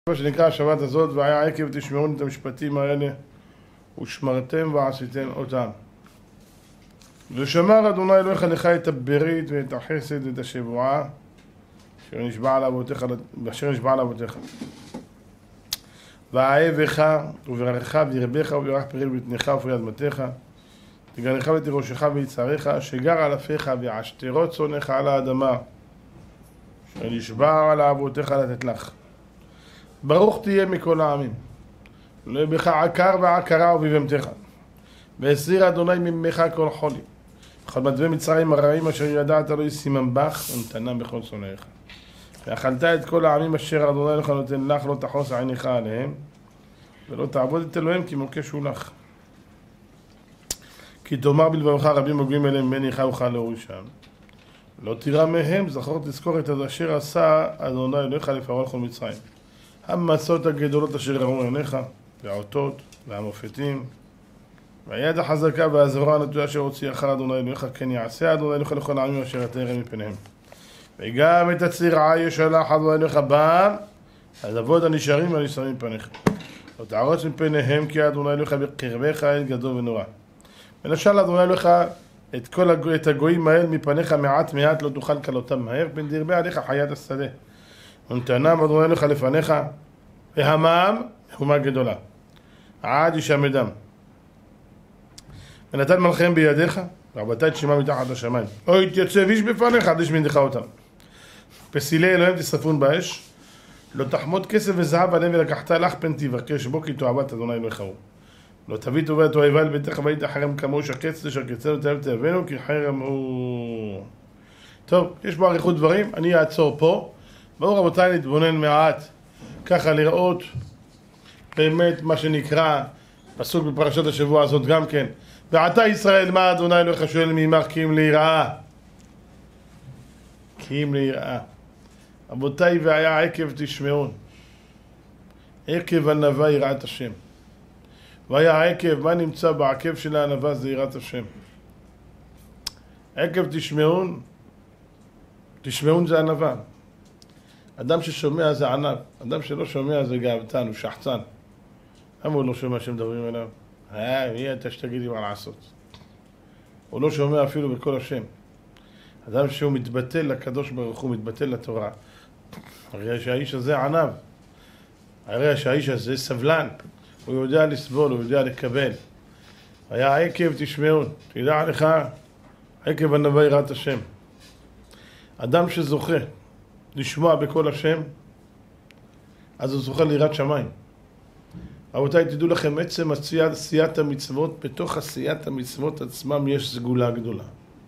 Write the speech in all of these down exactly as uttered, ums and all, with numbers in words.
מה שנקרא השבת הזאת, והיה עקב תשמעו את המשפטים האלה ושמרתם ועשיתם אותם. ושמר אדוני אלוהיך לך את הברית ואת החסד ואת השבועה אשר נשבע לאבותיך, אשר נשבע לאבותיך. ואהבך וברכך וירבך ובירך פרי בטנך ופרי אדמתך, תגרנך ותירושך ויצערך, שגר על אפיך ועשתרות צונך על האדמה אשר נשבע לאבותיך לתת לך. ברוך תהיה מכל העמים, לא יהיה בך עקר ועקרה וביבמתך, והסיר אדוני ממך כל חולי, וכל מדבי מצרים הרעים אשר ידעת לא ישימם בך ונתנם בכל שונאיך. ואכלת את כל העמים אשר אדוני לך נותן לך, לא תחוס עיניך עליהם ולא תעבוד את אלוהים כי מוקשו לך. כי תאמר בלבבך רבים מוגעים אליהם ממני איכה אוכל להורישם, לא תירא מהם, זכור תזכור את אשר עשה אדוני אלוהיך לפרעה לכל מצרים, המסות הגדולות אשר ראו עיניך, והאותות והמופתים, והיד החזקה והזרוע הנטויה אשר הוציאך אדוני אלוהיך, כן יעשה אדוני אלוהיך לכל העמים אשר תראה מפניהם. וגם את הצירעה ישלח אדוני אלוהיך בם, הזבות הנשארים והנסתרים מפניך. לא תערוץ מפניהם כי אדוני אלוהיך בקרבך אל גדול ונורא. ונשל אדוני אלוהיך את כל הגו, את הגויים האל מפניך מעט מעט, לא תוכל כלותם מהר, פן דרבה עליך חיית השדה. ונתנם אדוני אלוהיך לפניך, והמם מהומה גדולה, עד ישמדם. ונתן מלכיהם בידיך, והרבתה את שמם מתחת לשמיים. או יתייצב איש בפניך, עד ישמדך אותם. פסילי אלוהים תשרפון באש, לא תחמוד כסף וזהב עליהם ולקחת לך, פן תבקש בו כי תאהבת אדוני אלוהיך הוא. לא תביא טובה את אוהבה אל ביתך והיית חרם כמוהו שקץ אשר קצר תאהב תאהבנו כי חרם הוא. טוב, יש בו אריכות דברים, אני אעצור פה. בואו רבותיי נתבונן מעט, ככה לראות באמת מה שנקרא פסוק בפרשת השבוע הזאת גם כן. ועתה ישראל מה אדוני אלוהיך שואל מעמך כי אם ליראה, כי אם ליראה. רבותיי, והיה עקב תשמעון, עקב ענווה יראת השם. והיה עקב, מה נמצא בעקב של הענווה? זה יראת השם. עקב תשמעון, תשמעון זה ענווה. אדם ששומע זה ענב, אדם שלא שומע זה גאוותן, הוא שחצן. למה הוא לא שומע שמדברים אליו? אה, מי אתה שתגיד לי מה לעשות? הוא לא שומע אפילו בכל השם. אדם שהוא מתבטל לקדוש ברוך הוא, מתבטל לתורה. הרי שהאיש הזה ענב, הרי שהאיש הזה סבלן, הוא יודע לסבול, הוא יודע לקבל. היה עקב תשמעון, תדע לך, עקב ענווה יראת השם. אדם שזוכה לשמוע בכל השם, אז הוא זוכה ליראת שמיים. רבותיי, תדעו לכם, עצם עשיית, עשיית המצוות, בתוך עשיית המצוות עצמם יש סגולה גדולה.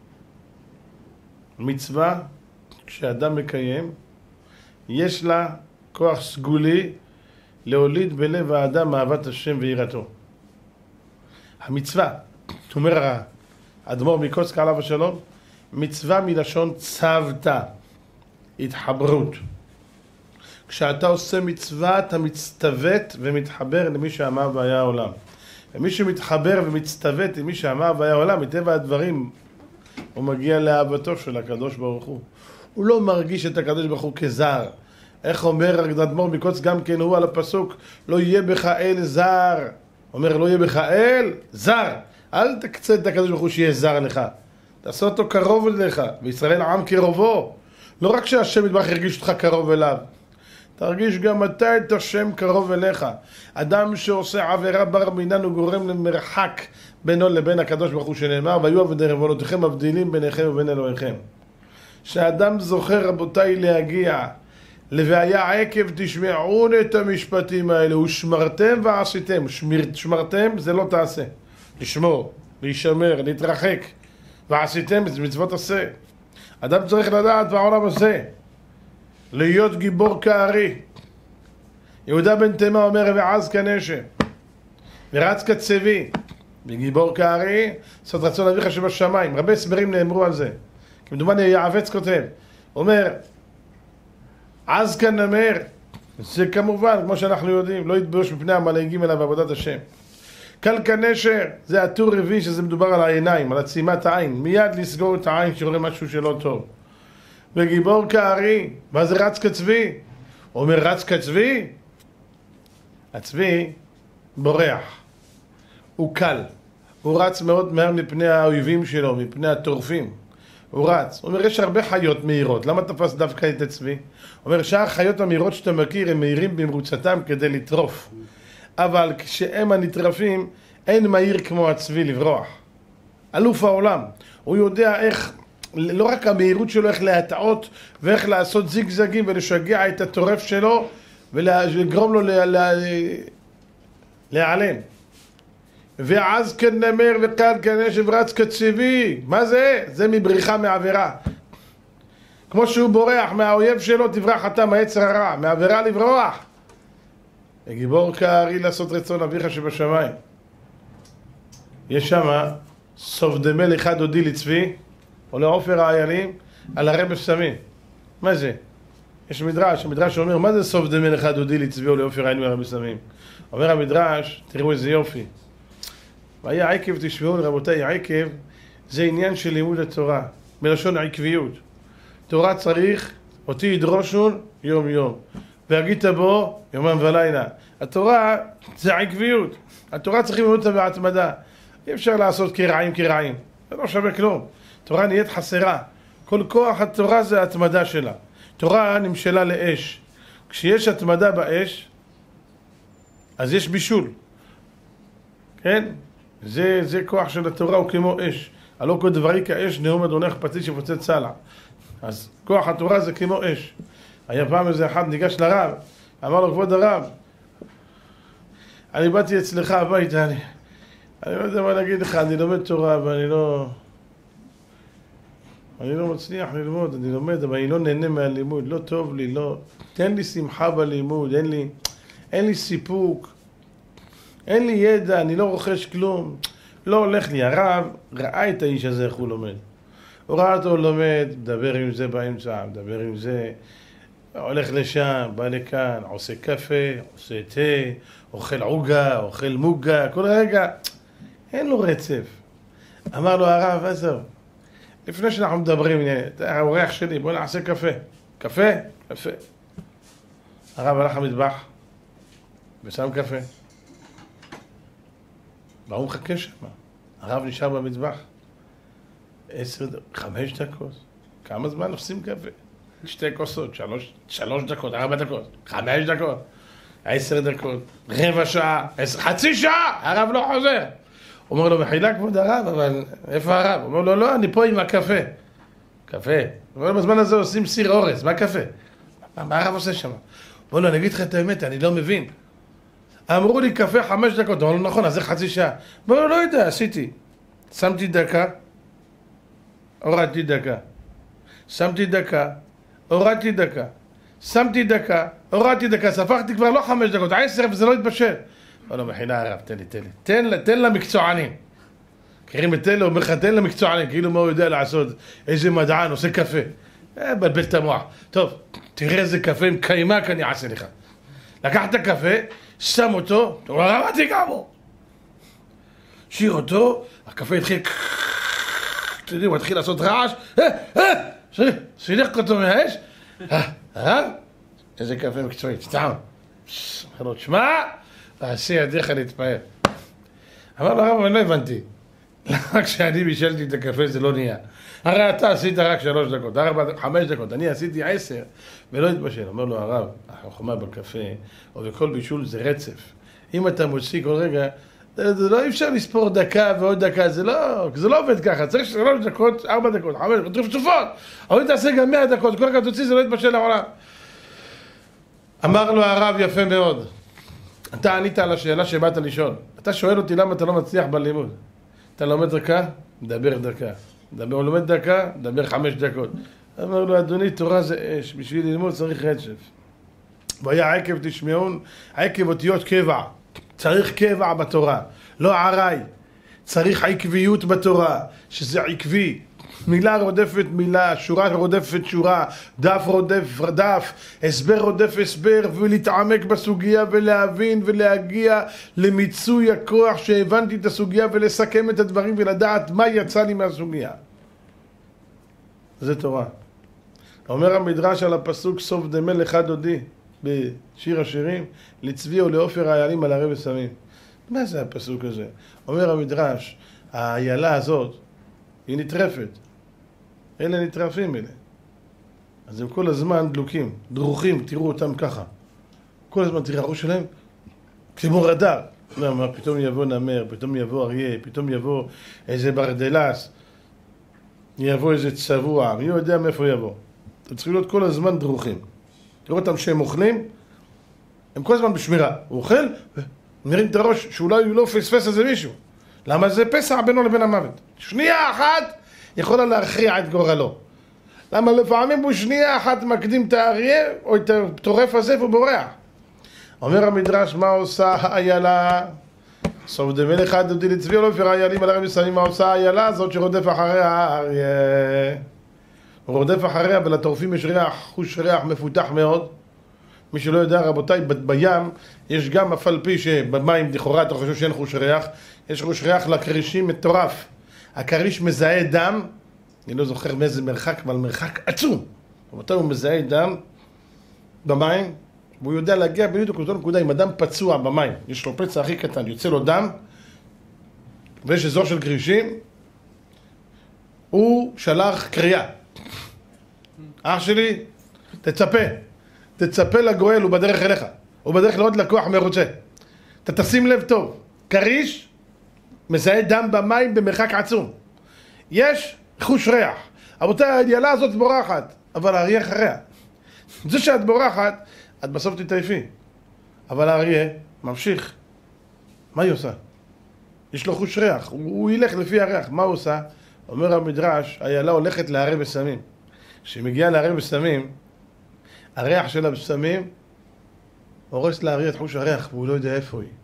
מצווה, כשאדם מקיים, יש לה כוח סגולי להוליד בלב האדם אהבת השם ויראתו. המצווה, אומר האדמו"ר מקוצק עליו השלום, מצווה מלשון צוותא, התחברות. כשאתה עושה מצווה אתה מצטוות ומתחבר למי שאמר והיה העולם. ומי שמתחבר ומצטוות למי שאמר והיה העולם, מטבע הדברים הוא מגיע לאהבתו של הקדוש ברוך הוא. הוא לא מרגיש את הקדוש ברוך הוא כזר. איך אומר האדמו"ר מקוצק גם כן הוא על הפסוק, לא יהיה בך אל זר. אומר לא יהיה בך אל זר. אל תקצה את הקדוש ברוך הוא שיהיה זר לך, תעשה אותו קרוב אליך, וישראל עם קרובו. לא רק שהשם יתברך ירגיש אותך קרוב אליו, תרגיש גם אתה את השם קרוב אליך. אדם שעושה עבירה בר מינן הוא גורם למרחק בינו לבין הקדוש ברוך הוא, שנאמר והיו עבודותיכם מבדילים ביניכם ובין אלוהיכם. שאדם זוכר רבותיי להגיע ל"והיה עקב תשמעון את המשפטים האלה ושמרתם ועשיתם". שמרתם זה לא תעשה, לשמור, להישמר, להתרחק. ועשיתם זה מצוות עשה. אדם צריך לדעת בעולם הזה להיות גיבור כארי. יהודה בן תימה אומר ועז כנשר ורץ כצבי וגיבור כארי לעשות רצון אביך שבשמיים. הרבה הסברים נאמרו על זה, כמדומני יעבץ כותב, אומר עז כנמר, זה כמובן כמו שאנחנו יודעים, לא יתבוש מפני המלאגים אליו בעבודת השם. קל כנשר זה הטור רביעי, שזה מדובר על העיניים, על עצימת העין, מיד לסגור את העין כשרואה משהו שלא טוב. וגיבור כארי, מה זה רץ כצבי? אומר רץ כצבי? הצבי בורח, הוא קל, הוא רץ מאוד מהר מפני האויבים שלו, מפני הטורפים. הוא רץ. הוא אומר, יש הרבה חיות מהירות, למה תפס דווקא את הצבי? הוא אומר, שאר החיות המהירות שאתה מכיר, הם מהירים במרוצתם כדי לטרוף. אבל כשהם הנטרפים, אין מהיר כמו הצבי לברוח. אלוף העולם. הוא יודע איך, לא רק המהירות שלו, איך להטעות ואיך לעשות זיגזגים ולשגע את הטורף שלו ולגרום לו להיעלם. ואז כנמר וכאן כנשב רץ כצבי. מה זה? זה מבריחה מעבירה. כמו שהוא בורח מהאויב שלו, תברח אתה מהיצר הרע, מעבירה לברוח. וגיבור כארי לעשות רצון אביך שבשמיים. יש שם סוף דמל אחד הודי לצבי, או לעופר האיילים, על הרב סמים. מה זה? יש מדרש, המדרש אומר, מה זה סוף דמל אחד הודי לצבי או לעופר האיילים על הרב סמים? אומר המדרש, תראו איזה יופי. והיה עקב תשמעו רבותיי, עקב זה עניין של לימוד התורה, מלשון העקביות. תורה צריך, אותי ידרושון יום יום, והגית בו יומם ולילה. התורה זה העקביות, התורה צריכים ללמוד אותה בהתמדה. אי אפשר לעשות כרעים כרעים, זה לא שווה כלום. תורה נהיית חסרה, כל כוח התורה זה ההתמדה שלה. תורה נמשלה לאש, כשיש התמדה באש, אז יש בישול. כן? זה, זה כוח של התורה, הוא כמו אש. הלא כל דברי כאש, נאום אדונך פצי שפוצץ סלע. אז כוח התורה זה כמו אש. היה פעם איזה אחד ניגש לרב, אמר לו, כבוד הרב, אני באתי אצלך הביתה, אני, אני לא יודע מה להגיד לך, אני לומד תורה ואני לא... אני לא מצליח ללמוד, אני לומד, אבל אני לא נהנה מהלימוד, לא טוב לי, לא... תן לי שמחה בלימוד, אין לי, אין לי סיפוק, אין לי ידע, אני לא רוכש כלום, לא הולך לי. הרב ראה את האיש הזה, איך הוא לומד. הוא ראה אותו לומד, מדבר עם זה באמצע, מדבר עם זה, הולך לשם, בא לכאן, עושה קפה, עושה תה, אוכל עוגה, אוכל מוגה, כל רגע, אין לו רצף. אמר לו הרב, עזוב, לפני שאנחנו מדברים, אתה האורח שלי, בוא נעשה קפה. קפה? קפה. הרב הלך למטבח ושם קפה. והוא מחכה שם. הרב נשאר במטבח. עשר, חמש דקות. כמה זמן עושים קפה? שתי כוסות, שלוש, שלוש דקות, ארבע דקות, חמש דקות, עשר דקות, רבע שעה, עשר, חצי שעה, הרב לא חוזר. הוא אומר לו, מחילה כבוד הרב, אבל איפה הרב? הוא אומר לו, לא, אני פה עם הקפה. קפה? הוא אומר לו, בזמן הזה עושים סיר אורז, מה קפה? מה, מה הרב עושה שם? הוא אומר לו, אני אגיד לך את האמת, אני לא מבין. אמרו לי קפה חמש דקות, הוא אומר לו, נכון, אז זה חצי שעה. הוא אומר לו, לא יודע, עשיתי. שמתי דקה, הורדתי דקה. שמתי דקה, הורדתי דקה. שמתי דקה, הורדתי דקה, ספחתי כבר לא חמש דקות, עשר, וזה לא התבשל. אמר לו, מחילה הרב, תן לי, תן לי. תן, תן למקצוענים. קוראים את תן לו, אומר לך, תן למקצוענים, כאילו מה הוא יודע לעשות, איזה מדען, עושה קפה. אה, בלבל את המוח. טוב, תראה איזה קפה עם קיימק אני אעשה לך. לקח את הקפה, שם אותו, הוא אומר, רמתי כמה. שיר אותו, הקפה התחיל, אתם יודעים, הוא התחיל לעשות רעש, אה, אה, שילך אותו מהאש, אה, אה, איזה קפה מקצועי, סתם. אמר לו, תשמע, תעשי ידיך להתפעל. אמר לו, הרב, אני לא הבנתי. למה כשאני בישלתי את הקפה זה לא נהיה? הרי אתה עשית רק שלוש דקות, ארבע, חמש דקות, אני עשיתי עשר ולא התבשל. אומר לו, הרב, החוכמה בקפה או בכל בישול זה רצף. אם אתה מוציא כל רגע, זה לא אפשר לספור דקה ועוד דקה, זה לא, זה לא עובד ככה, צריך שלוש דקות, ארבע דקות, חמש דקות, טרפטופות, אבל אם תעשה גם מאה דקות, כל רגע תוציא זה לא יתבשל לעולם. אמר לו הרב, יפה מאוד, אתה ענית על השאלה שבאת לשאול, אתה שואל אותי למה אתה לא מצליח בלימוד. אתה לומד דקה, מדבר דקה, מדבר, הוא לומד דקה, מדבר חמש דקות. אמר לו, אדוני, תורה זה אש, בשביל ללמוד צריך רצף. והיה עקב תשמעון, עקב אותיות קבע, צריך קבע בתורה, לא ערי, צריך עקביות בתורה, שזה עקבי, מילה רודפת מילה, שורה רודפת שורה, דף רודף דף, הסבר רודף הסבר, ולהתעמק בסוגיה ולהבין ולהגיע למיצוי הכוח שהבנתי את הסוגיה ולסכם את הדברים ולדעת מה יצא לי מהסוגיה. זה תורה. אומר המדרש על הפסוק סוף דמל אחד הודי, בשיר השירים, לצבי ולעופר האיילים על ערב וסמים. מה זה הפסוק הזה? אומר המדרש, האיילה הזאת היא נטרפת. אלה נטרפים אלה. אז הם כל הזמן דלוקים, דרוכים, תראו אותם ככה. כל הזמן תראה הראש שלהם כמו רדאר. למה? פתאום יבוא נמר, פתאום יבוא אריה, פתאום יבוא איזה ברדלס, יבוא איזה צבוע, מי יודע מאיפה יבוא. אתם צריכים להיות כל הזמן דרוכים. תראו אותם שהם אוכלים, הם כל הזמן בשמירה. הוא אוכל, מרים את הראש שאולי הוא לא פספס איזה מישהו. למה זה פסע בינו לבין המוות? שנייה אחת יכולה להכריע את גורלו. למה לפעמים הוא שנייה אחת מקדים את האריה או את הטורף הזה והוא בורח. אומר המדרש, מה עושה האיילה? סוף דמל אחד דודי לצבי ולעופר האיילים על ערב וסמים. מה עושה האיילה? זאת שרודף אחריה האריה. הוא רודף אחריה ולטורפים יש ריח, חוש ריח מפותח מאוד. מי שלא יודע, רבותיי, בים יש גם אף על פי שבמים לכאורה אתה חושב שאין חוש ריח, יש חוש ריח לקרישים מטורף. הקריש מזהה דם, אני לא זוכר מאיזה מרחק, אבל מרחק עצום. רבותיי, הוא מזהה דם במים, והוא יודע להגיע בדיוק לאותה נקודה. אם אדם פצוע במים, יש לו פצע הכי קטן, יוצא לו דם, ויש אזור של קרישים, הוא שלח קריאה. אח שלי, תצפה. תצפה לגואל, הוא בדרך אליך. הוא בדרך לעוד לקוח מרוצה. אתה תשים לב טוב. קריש מזהה דם במים במרחק עצום. יש חוש ריח. רבותיי, האיילה הזאת בורחת, אבל האריה אחריה. זה שאת בורחת, את בסוף תתעייפי. אבל האריה ממשיך. מה היא עושה? יש לו חוש ריח. הוא, הוא ילך לפי הריח. מה הוא עושה? אומר המדרש, האיילה הולכת לערב וסמים. כשהיא מגיעה לערב וסמים, הריח של הבשמים הורס לאריה את חוש הריח, והוא לא יודע איפה היא.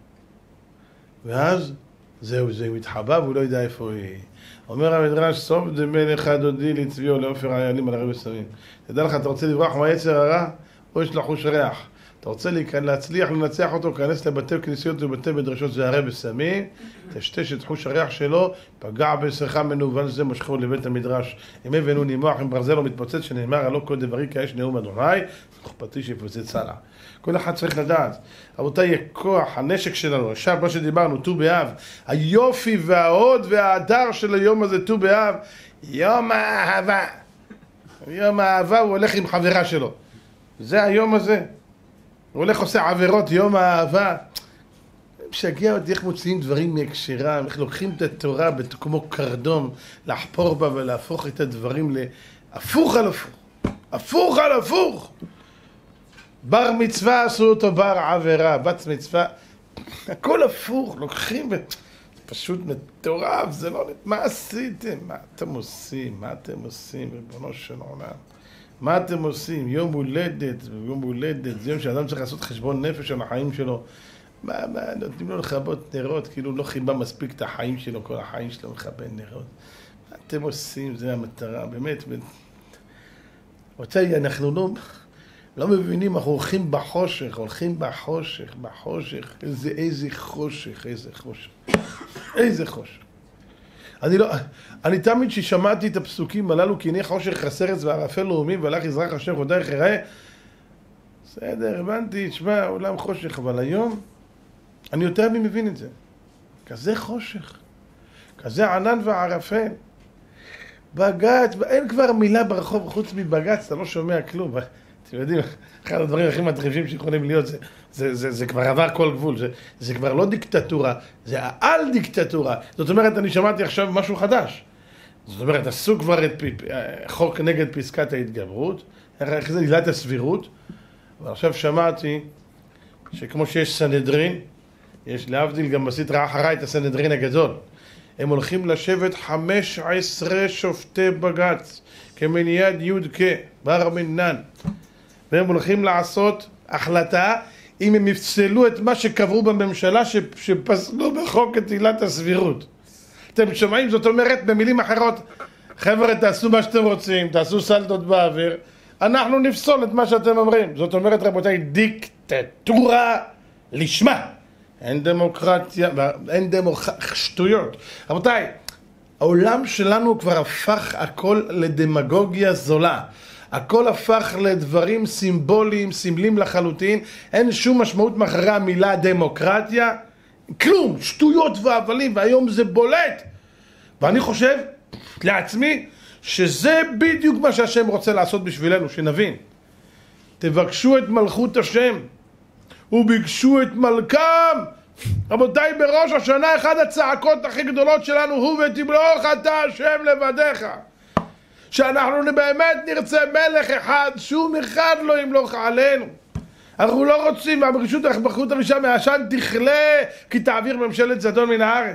ואז זהו, זה מתחבא והוא לא יודע איפה היא. אומר המדרש, סוף דמל אחד דודי לצבי ולעופר האיילים על ערב וסמים. תדע לך, אתה רוצה לברוח מהיצר הרע, או יש לך חוש ריח. אתה רוצה להצליח לנצח אותו, כנס לבתי כנסיות ובתי מדרשות, זה ערב וסמים, תשתש את חוש הריח שלו, פגע בשרך מנוול זה משכו לבית המדרש. אם הבנו נימוח, אם ברזל לא מתפוצץ, שנאמר, הלא כל דברי כאש נאום אדוני, חופתי שיפוצץ הלאה. כל אחד צריך לדעת, רבותיי, הכוח, הנשק שלנו, עכשיו מה שדיברנו, ט"ו באב, היופי וההוד וההדר של היום הזה, ט"ו באב, יום האהבה. יום האהבה, הוא הולך עם חברה שלו. זה היום הזה. הוא הולך עושה עבירות, יום האהבה. משגע אותי איך מוציאים דברים מהקשרם, איך לוקחים את התורה כמו קרדום, לחפור בה ולהפוך את הדברים להפוך על הפוך. הפוך על הפוך. בר מצווה עשו אותו בר עבירה, בת מצווה, הכל הפוך, לוקחים ו... פשוט מטורף, זה לא... מה עשיתם? מה אתם עושים? מה אתם עושים? ריבונו של עולם. מה אתם עושים? יום הולדת, יום הולדת, זה יום שאדם צריך לעשות חשבון נפש על החיים שלו. מה, מה, נותנים לו לכבות נרות, כאילו לא חיבה מספיק את החיים שלו, כל החיים שלו מכבה נרות. מה אתם עושים? זה המטרה, באמת. רבותיי, אנחנו לא... לא מבינים, אנחנו הולכים בחושך, הולכים בחושך, בחושך, איזה, איזה חושך, איזה חושך, איזה חושך. אני לא, אני תמיד ששמעתי את הפסוקים הללו, כי הנה חושך חסרץ וערפל לאומים, והלך יזרח השם ודרך יראה. בסדר, הבנתי, תשמע, עולם חושך, אבל היום אני יותר מבין את זה. כזה חושך, כזה ענן וערפל. בגץ, אין כבר מילה ברחוב חוץ מבגץ, אתה לא שומע כלום. אתם יודעים, אחד הדברים הכי מטריפים שיכולים להיות, זה, זה, זה, זה כבר עבר כל גבול, זה, זה כבר לא דיקטטורה, זה העל דיקטטורה. זאת אומרת, אני שמעתי עכשיו משהו חדש. זאת אומרת, עשו כבר את חוק נגד פסקת ההתגברות, איך זה עילת הסבירות, ועכשיו שמעתי שכמו שיש סנהדרין, יש להבדיל גם בסדרה אחרי את הסנהדרין הגדול. הם הולכים לשבת חמש עשרה שופטי בגץ, כמניעד יודקה, בר מינן. והם הולכים לעשות החלטה אם הם יפסלו את מה שקברו בממשלה שפסלו בחוק את עילת הסבירות. אתם שומעים? זאת אומרת, במילים אחרות, חבר'ה, תעשו מה שאתם רוצים, תעשו סלטות באוויר, אנחנו נפסול את מה שאתם אומרים. זאת אומרת, רבותיי, דיקטטורה לשמה. אין דמוקרטיה, אין דמוקרטיה, שטויות. רבותיי, העולם שלנו כבר הפך הכל לדמגוגיה זולה. הכל הפך לדברים סימבוליים, סמלים לחלוטין, אין שום משמעות מאחורי המילה דמוקרטיה, כלום, שטויות והבלים, והיום זה בולט. ואני חושב לעצמי שזה בדיוק מה שהשם רוצה לעשות בשבילנו, שנבין. תבקשו את מלכות השם, וביקשו את מלכם. רבותיי, בראש השנה אחד הצעקות הכי גדולות שלנו הוא ותמלוך אתה השם לבדיך. שאנחנו באמת נרצה מלך אחד, שום אחד לא ימלוך עלינו. אנחנו לא רוצים, והמלכות הראשונה מהעשן תכלה, כי תעביר ממשלת זדון מן הארץ.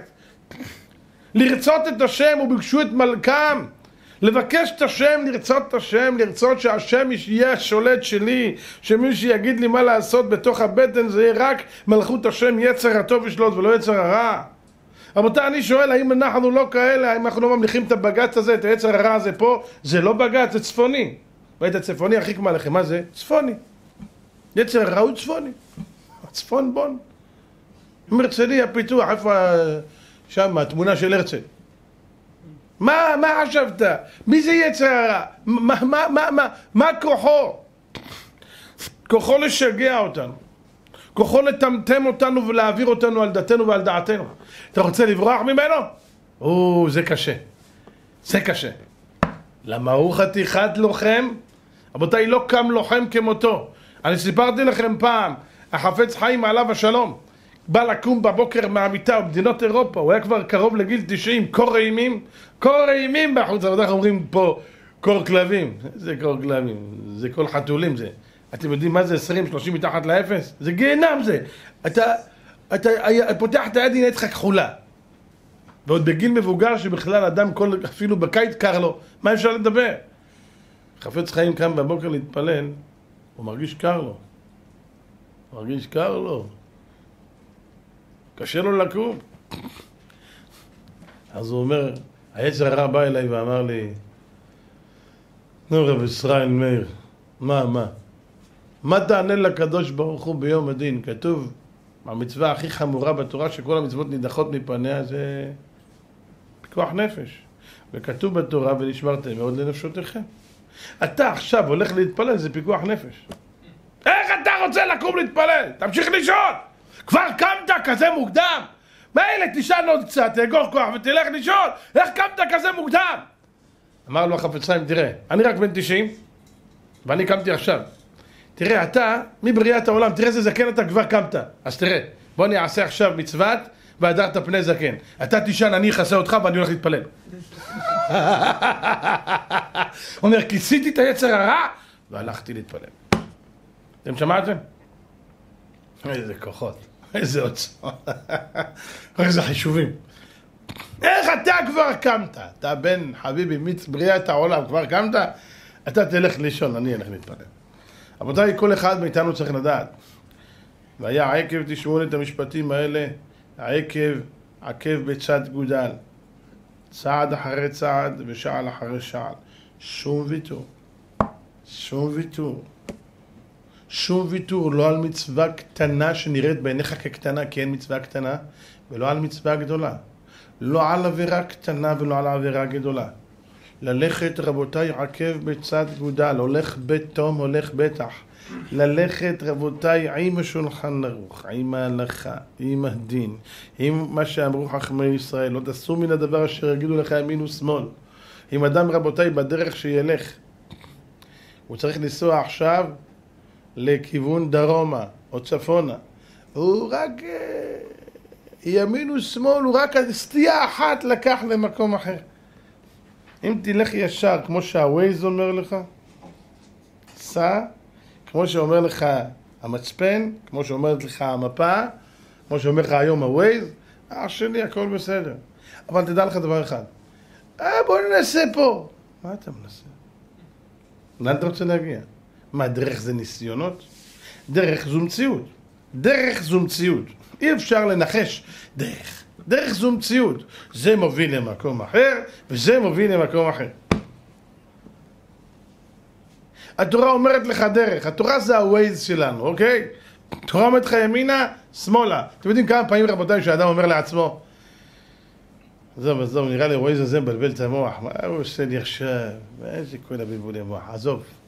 לרצות את השם וביקשו את מלכם. לבקש את השם, לרצות את השם, לרצות שהשם יהיה השולט שלי, שמי שיגיד לי מה לעשות בתוך הבטן זה יהיה רק מלכות השם, יצר הטוב ישלוט ולא יצר הרע. רבותיי, אני שואל, האם אנחנו לא כאלה, האם אנחנו לא ממליכים את הבגץ הזה, את היצר הרע הזה פה? זה לא בגץ, זה צפוני. ואת הצפוני הכי כמה לכם, מה זה? צפוני. יצר הרע הוא צפוני. הצפון בון. מרצליה פיתוח, איפה שם, התמונה של הרצל. מה, מה חשבת? מי זה יצר הרע? מה, מה, מה, מה, מה כוחו? כוחו לשגע אותנו. כוחו לטמטם אותנו ולהעביר אותנו על דתנו ועל דעתנו. אתה רוצה לברוח ממנו? או, זה קשה. זה קשה. למה הוא חתיכת לוחם? רבותיי, לא קם לוחם כמותו. אני סיפרתי לכם פעם, החפץ חיים עליו השלום, בא לקום בבוקר מהמיטה במדינות אירופה, הוא היה כבר קרוב לגיל תשעים, קור אימים, קור אימים בחוץ, אבל אנחנו אומרים פה קור כלבים, זה קור כלבים, זה כל חתולים זה. אתם יודעים מה זה עשרים שלושים מתחת לאפס? זה גיהנם זה. אתה, אתה פותח את היד, הנה אתך כחולה. ועוד בגיל מבוגר שבכלל אדם כל, אפילו בקיץ קר לו, מה אפשר לדבר? חפץ חיים קם בבוקר להתפלל, הוא מרגיש קר לו. הוא מרגיש קר לו. קשה לו לקום. אז הוא אומר, היצר הרע בא אליי ואמר לי, נו רב ישראל מאיר, מה, מה? מה תענה לקדוש ברוך הוא ביום הדין? כתוב, המצווה הכי חמורה בתורה שכל המצוות נידחות מפניה זה פיקוח נפש. וכתוב בתורה, ונשמרתם מאוד לנפשותיכם. אתה עכשיו הולך להתפלל, זה פיקוח נפש. איך אתה רוצה לקום להתפלל? תמשיך לישון! כבר קמת כזה מוקדם? מילא תישן עוד קצת, תאגור כוח ותלך לישון. איך קמת כזה מוקדם? אמר לו החפץ חיים, תראה, אני רק בן תשעים ואני קמתי עכשיו. תראה, אתה מבריאת העולם, תראה איזה זקן אתה כבר קמת. אז תראה, בוא אני אעשה עכשיו מצוות והדרת פני זקן. אתה תישן, אני אכסה אותך ואני הולך להתפלל. הוא אומר, כיסיתי את היצר הרע והלכתי להתפלל. אתם שמעתם? איזה כוחות, איזה עוצמות, איזה חישובים. איך אתה כבר קמת? אתה בן חביבי מיץ בריאת העולם, כבר קמת? אתה תלך לישון, אני אלך להתפלל. רבותיי, כל אחד מאיתנו צריך לדעת. והיה עקב, תשמעו את המשפטים האלה, העקב עקב בצד גודל. צעד אחרי צעד ושעל אחרי שעל. שום ויתור. שום ויתור. שום ויתור, לא על מצווה קטנה שנראית בעיניך כקטנה, כי אין מצווה קטנה, ולא על מצווה גדולה. לא על עבירה קטנה ולא על עבירה גדולה. ללכת, רבותיי, עקב בצד גודל, הולך בתום, הולך בטח. ללכת, רבותיי, עם השולחן ערוך, עם ההלכה, עם הדין, עם מה שאמרו חכמי ישראל, לא תעשו מן הדבר אשר יגידו לך ימין ושמאל. אם אדם, רבותיי, בדרך שילך, הוא צריך לנסוע עכשיו לכיוון דרומה או צפונה, הוא רק ימין ושמאל, הוא רק סטייה אחת לקח למקום אחר. אם תלך ישר, כמו שהווייז אומר לך, סע, כמו שאומר לך המצפן, כמו שאומרת לך המפה, כמו שאומר לך היום הווייז, אח שלי, הכל בסדר. אבל תדע לך דבר אחד, אה, בוא ננסה פה. מה אתה מנסה? לאן אתה רוצה להגיע? מה, דרך זה ניסיונות? דרך זו מציאות. דרך זו מציאות. אי אפשר לנחש דרך. דרך זו מציאות. זה מוביל למקום אחר, וזה מוביל למקום אחר. התורה אומרת לך דרך. התורה זה הווייז שלנו, אוקיי? התורה אומרת לך ימינה, שמאלה. אתם יודעים כמה פעמים רבותיי שהאדם אומר לעצמו, עזוב, עזוב, נראה לי הווייז הזה מבלבל את המוח. מה הוא עושה לי עכשיו? איזה כל הבלבולי המוח. עזוב,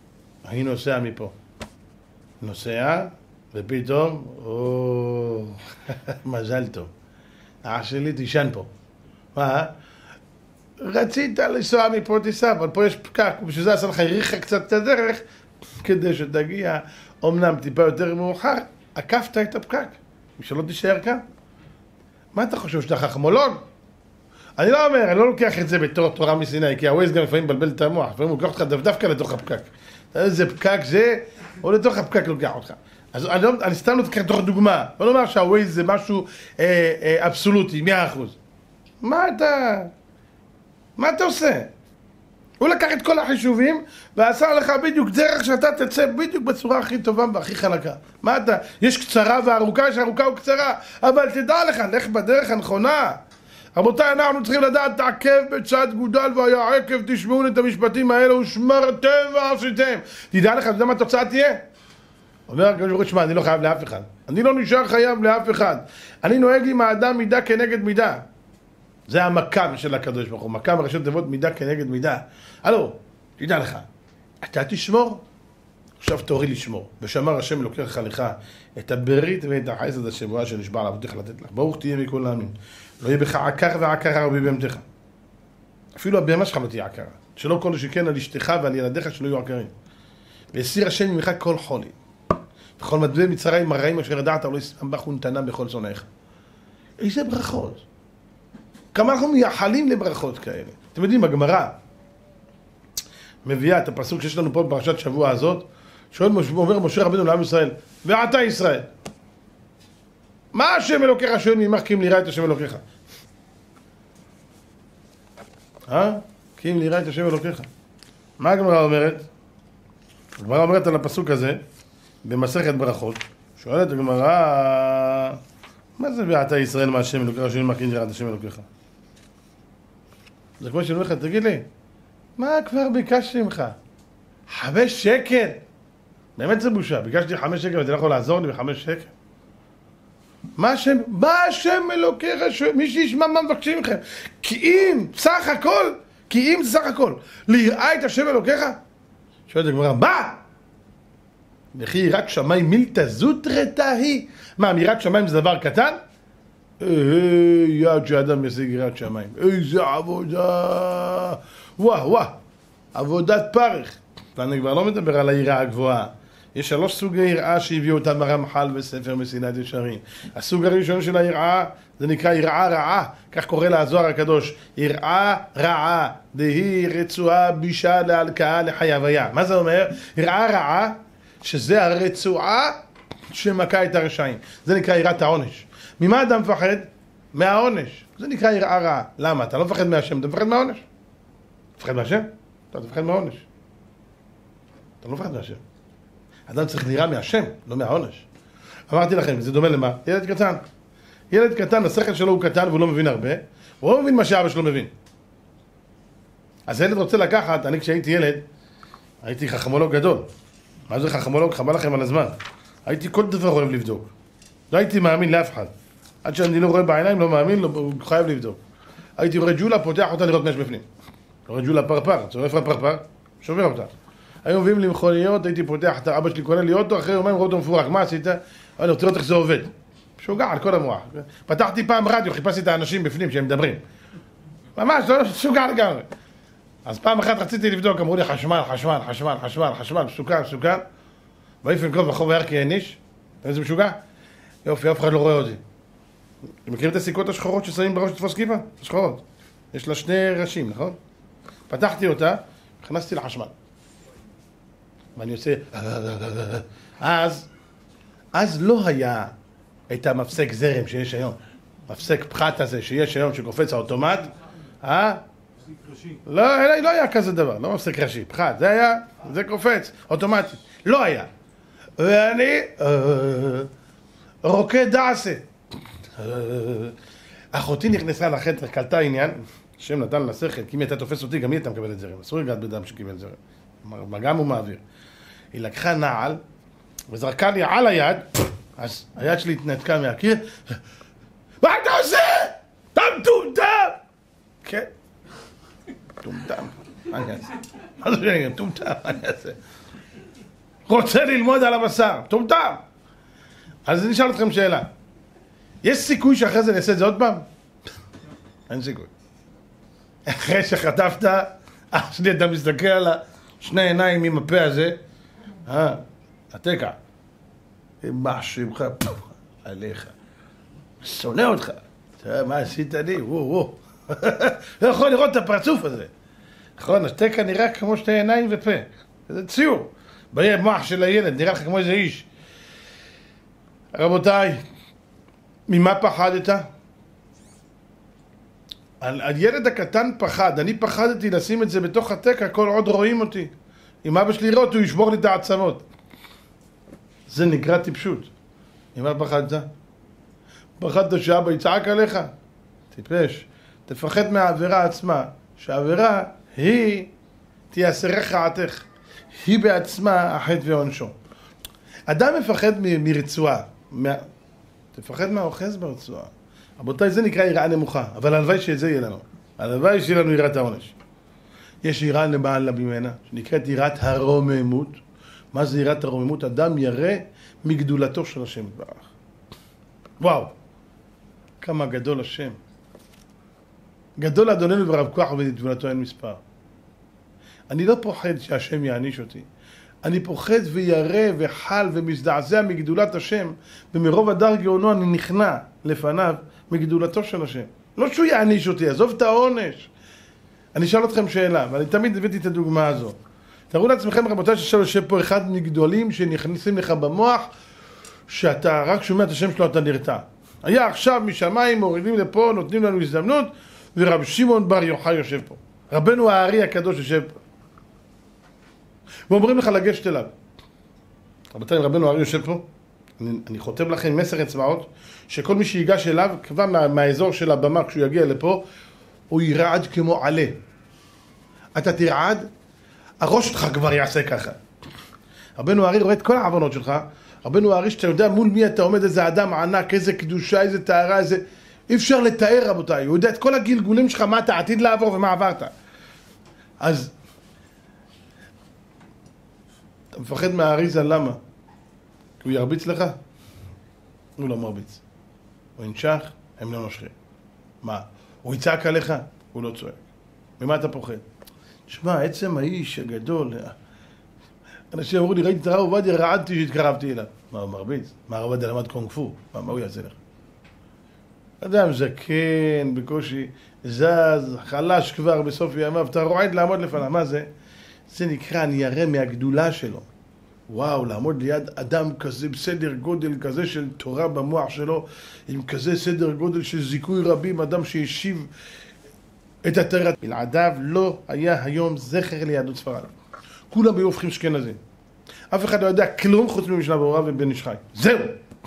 אני נוסע מפה. נוסע, ופתאום, או, מזל טוב. אח שלי תישן פה. מה? רצית לנסוע מפה תיסע, אבל פה יש פקק, ובשביל זה עשה לך יריחה קצת את הדרך, כדי שתגיע, אומנם טיפה יותר מאוחר, עקפת את הפקק, ושלא תישאר כאן. מה אתה חושב, שאתה חכמולוג? אני לא אומר, אני לא לוקח את זה בתור תורה מסיני, כי הווייז גם לפעמים מבלבל את המוח, לפעמים הוא לוקח אותך דווקא לתוך הפקק. אתה יודע איזה פקק זה, או לתוך הפקק לוקח אותך. אז אני, לא, אני סתם לא תקח לתוך דוגמה, לא אומר שהווייז זה משהו אה, אה, אבסולוטי, מאה אחוז. מה אתה... מה אתה עושה? הוא לקח את כל החישובים ועשה לך בדיוק דרך שאתה תצא בדיוק בצורה הכי טובה והכי חלקה. מה אתה? יש קצרה וארוכה, יש ארוכה וקצרה, אבל תדע לך, לך בדרך הנכונה. רבותיי, אנחנו צריכים לדעת, תעקב בצד גודל והיה עקב, תשמעו את המשפטים האלה ושמרתם ועשיתם. תדע לך, אתה יודע מה התוצאה תהיה? אומר הקדוש ברוך הוא, שמע, אני לא חייב לאף אחד. אני לא נשאר חייב לאף אחד. אני נוהג עם האדם מידה כנגד מידה. זה המקם של הקדוש ברוך הוא, מקם ראשי תיבות מידה כנגד מידה. הלו, תדע לך, אתה תשמור, עכשיו תורי לשמור. ושמר השם לוקח לך את הברית ואת החסד השבועה שנשבע לאבותיך לתת לך. ברוך תהיה מכל העמים. לא יהיה בך עקר ועקרה ובבהמתך. אפילו הבהמה שלך לא תהיה עקרה. שלא כל שכן על אשתך ועל ילדיך שלא יהיו עקרים. והסיר השם ממך כל חולי. וכל מדבי מצרים הרעים אשר ידעת ולא ישם בך ונתנה בכל שונאיך. איזה ברכות. כמה אנחנו מייחלים לברכות כאלה. אתם יודעים, הגמרא מביאה את הפסוק שיש לנו פה בפרשת שבוע הזאת, שואל, אומר משה רבנו לעם ישראל, ואתה ישראל, מה השם אלוקיך שואל ממך כי אם ליראה את השם אלוקיך? אה? כי אם ליראה את השם אלוקיך. מה הגמרא אומרת? הגמרא אומרת על הפסוק הזה, במסכת ברכות, שואלת הגמרא, מה זה ואתה ישראל מה השם אלוקיך שואל ממך כי אם ליראה את השם אלוקיך? זה כמו שאני אומר לך, תגיד לי, מה כבר ביקשתי ממך? חמש שקל? באמת זה בושה, ביקשתי חמש שקל ואתה לא יכול לעזור לי בחמש שקל? מה השם, מה השם אלוקיך, מי שישמע מה מבקשים מכם? כי אם סך הכל, כי אם סך הכל, ליראה את השם אלוקיך? שואלת הגמרא, מה? וכי יראת שמיים מילתא זוטרתא היא? מה, יראת שמיים זה דבר קטן? יד שאדם ישיג יראת שמיים, איזה עבודה, וואו וואו, עבודת פרך. ואני כבר לא מדבר על היראה הגבוהה. יש שלוש סוגי יראה שהביאו אותם הרמח"ל בספר מסילת ישרים. הסוג הראשון של היראה זה נקרא יראה רעה, כך קורא לה הזוהר הקדוש, יראה רעה, דהי רצועה בישה להלקאה לחייביה. מה זה אומר? יראה רעה, שזה הרצועה שמכה את הרשעים. זה נקרא יראת העונש. ממה אדם מפחד? מהעונש. זה נקרא יראה רעה. למה? אתה לא מפחד מהשם, אתה מפחד מהעונש. אתה מפחד מהשם? אתה מפחד מהעונש. אתה לא מפחד מהשם. אדם צריך ליראה מהשם, לא מהעונש. אמרתי לכם, זה דומה למה? ילד קטן. ילד קטן, השכל שלו הוא קטן והוא לא מבין הרבה. הוא לא מבין מה שאבא שלו מבין. אז הילד רוצה לקחת, אני כשהייתי ילד, הייתי חכמולוג גדול. מה זה חכמולוג? חבל לכם על הזמן. הייתי כל דבר אוהב לבדוק. לא הייתי מאמין לאף אחד. עד שאני לא רואה בעיניים, לא מאמין, לא, הוא חייב לבדוק. הייתי רואה ג'ולה, פותח אותה לראות מה יש בפנים. רואה ג'ולה פרפר, צורף לפרפר, שובר אותה. היו מביאים לי מכוניות, הייתי פותח את אבא שלי, קונה לי אוטו, אחרי יומיים רואה אותו מפורק. מה עשית? אני רוצה לראות איך זה עובד. שוגע על כל המוח. פתחתי פעם רדיו, חיפשתי את האנשים בפנים שהם מדברים. ממש, שוגע לגמרי. אז פעם אחת רציתי לבדוק, אמרו לי חשמל, חשמל, חשמל, חשמל, חשמל, מסוכן, מסוכן. ואיפן כל בחוב הער כעניש. אתה יודע זה משוגע? יופי, אף אחד לא רואה אותי. אתם מכירים את הסיכות השחורות ששמים בראש לתפוס כיפה? השחורות. יש לה שני ראשים, נכון? פתחתי אותה, הכנסתי לחשמל. ואני עושה... אז, אז לא היה את המפסק זרם שיש היום. מפסק פחת הזה שיש היום שקופץ האוטומט. אה? לא, לא היה כזה דבר, לא מפסק ראשי, פחת. זה היה, זה קופץ, אוטומטי. לא היה. ואני... רוקד דעשה. אחותי נכנסה לחדר, קלטה עניין, השם נתן לה שכל, כי אם הייתה תופס אותי, גם היא הייתה מקבלת זרם. אסור לגעת בדם שקיבל זרם. גם הוא מעביר. היא לקחה נעל, וזרקה לי על היד, אז היד שלי התנתקה מהקיר. מה אתה עושה? אתה מטומטם! כן. מטומטם. מה אני אעשה? מה זה שאני מטומטם? מה אני אעשה? רוצה ללמוד על הבשר, טומטם. אז אני אשאל אתכם שאלה. יש סיכוי שאחרי זה נעשה את זה עוד פעם? אין סיכוי. אחרי שחטפת, אח שלי אתה מסתכל על שני עיניים עם הפה הזה, אה, התקע. מה שמך, עליך. שונא אותך. מה עשית לי? וואו וואו. לא יכול לראות את הפרצוף הזה. נכון, השתקע נראה כמו שתי עיניים ופה. זה ציור. ביה מוח של הילד, נראה לך כמו איזה איש. רבותיי, ממה פחדת? הילד הקטן פחד, אני פחדתי לשים את זה בתוך התקע כל עוד רואים אותי. אם אבא שלי יראה אותו, הוא ישבור לי את העצמות. זה נקרא טיפשות. ממה פחדת? פחדת שאבא יצעק עליך? טיפש. תפחד מהעבירה עצמה, שהעבירה היא תייסר רעתך. היא בעצמה החטא ועונשו. אדם מפחד מ- מרצועה. מה... תפחד מהאוחז ברצועה. רבותיי, זה נקרא יראה נמוכה, אבל הלוואי שזה יהיה לנו. הלוואי שיהיה לנו יראת העונש. יש יראה למעלה ממנה, שנקראת יראת הרוממות. מה זה יראת הרוממות? אדם ירא מגדולתו של השם יתברך. וואו, כמה גדול השם. גדול אדוננו ורב כוח ובגדולתו אין מספר. אני לא פוחד שהשם יעניש אותי. אני פוחד וירא וחל ומזדעזע מגדולת השם, ומרוב הדר גאונו אני נכנע לפניו מגדולתו של השם. לא שהוא יעניש אותי, עזוב את העונש. אני אשאל אתכם שאלה, ואני תמיד הבאתי את הדוגמה הזו. תראו לעצמכם רבותיי ששאל יושב פה אחד מגדולים שנכנסים לך במוח, שאתה רק שומע את השם שלו אתה נרתע. היה עכשיו משמיים מורידים לפה, נותנים לנו הזדמנות, ורב שמעון בר יוחאי יושב פה. רבנו הארי הקדוש יושב פה. ואומרים לך לגשת אליו. רבותיי, רבנו הארי יושב פה, אני, אני חותם לכם מסר אצבעות, שכל מי שיגש אליו, כבר מה, מהאזור של הבמה, כשהוא יגיע לפה, הוא ירעד כמו עלה. אתה תרעד, הראש שלך כבר יעשה ככה. רבנו הארי רואה את כל העוונות שלך, רבנו הארי שאתה יודע מול מי אתה עומד, איזה אדם ענק, איזה קדושה, איזה טהרה, איזה... אי אפשר לתאר רבותיי, הוא יודע את כל הגלגולים שלך, מה אתה עתיד לעבור ומה עברת. אז... אתה מפחד מהאריזה, למה? כי הוא ירביץ לך? הוא לא מרביץ. הוא ינשך, הם לא נושכים. מה? הוא יצעק עליך? הוא לא צועק. ממה אתה פוחד? תשמע, עצם האיש הגדול, אנשים אמרו לי, ראיתי את הרב עובדיה, רעדתי שהתקרבתי אליו. מה, הוא מרביץ? מה, הרב עובדיה למד קונג פו? מה, מה הוא יעשה לך? אדם זקן, בקושי, זז, חלש כבר בסוף ימיו, אתה רועד לעמוד לפניו. מה זה? זה נקרא, אני ירא מהגדולה שלו. וואו, לעמוד ליד אדם כזה, בסדר גודל כזה של תורה במוח שלו, עם כזה סדר גודל של זיכוי רבים, אדם שהשיב את התורה. בלעדיו לא היה היום זכר ליהדות ספרד. כולם היו הופכים אשכנזים. אף אחד לא יודע כלום חוץ ממשנה ברורה ובן איש חי. זהו.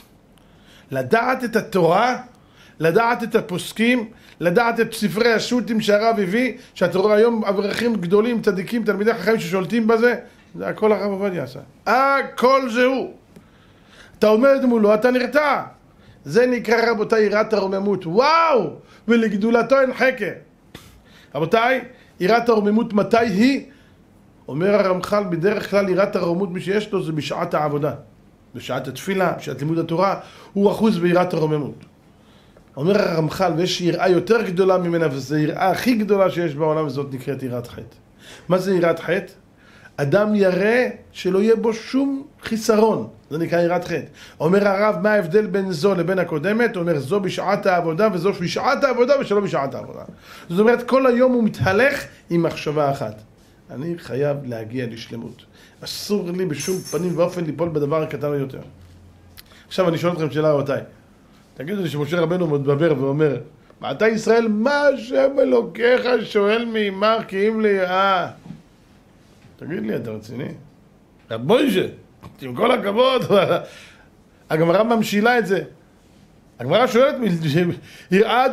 לדעת את התורה, לדעת את הפוסקים, לדעת את ספרי השו"תים שהרב הביא, שאתה רואה היום אברכים גדולים, צדיקים, תלמידי חכמים ששולטים בזה, זה הכל הרב עובדיה עשה. הכל זה הוא. אתה עומד מולו, אתה נרתע. זה נקרא רבותיי יראת הרוממות. וואו! ולגדולתו אין חקר. רבותיי, יראת הרוממות מתי היא? אומר הרמח"ל, בדרך כלל יראת הרוממות מי שיש לו זה בשעת העבודה. בשעת התפילה, בשעת לימוד התורה, הוא אחוז ביראת הרוממות. אומר הרמח"ל, ויש יראה יותר גדולה ממנה, וזו יראה הכי גדולה שיש בעולם, וזאת נקראת יראת חטא. מה זה יראת חטא? אדם ירא שלא יהיה בו שום חיסרון. זה נקרא יראת חטא. אומר הרב, מה ההבדל בין זו לבין הקודמת? הוא אומר, זו בשעת העבודה, וזו בשעת העבודה, ושלא בשעת העבודה. זאת אומרת, כל היום הוא מתהלך עם מחשבה אחת. אני חייב להגיע לשלמות. אסור לי בשום פנים ואופן ליפול בדבר הקטן יותר. עכשיו אני שואל אתכם שאלה רבותיי. תגידו לי שמשה רבנו מדבר ואומר, מעתה ישראל, מה השם אלוקיך שואל מעמך כי אם לי, אה... תגיד לי, אתה רציני? רב מוישה, עם כל הכבוד, הגמרא ממשילה את זה. הגמרא שואלת, ירעד,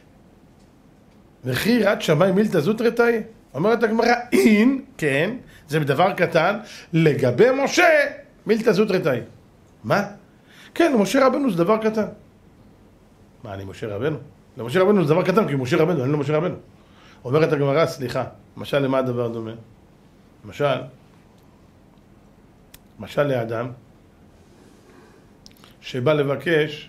וכי יראת שמיים מילתא זוטרתאי? אומרת הגמרא, אין, כן, זה בדבר קטן, לגבי משה, מילתא זוטרתאי. מה? כן, משה רבנו זה דבר קטן. מה, אני משה רבנו? למשה רבנו זה דבר קטן, כי משה רבנו, אני לא משה רבנו. אומרת הגמרא, סליחה, למשל למה הדבר דומה? למשל, משל לאדם שבא לבקש,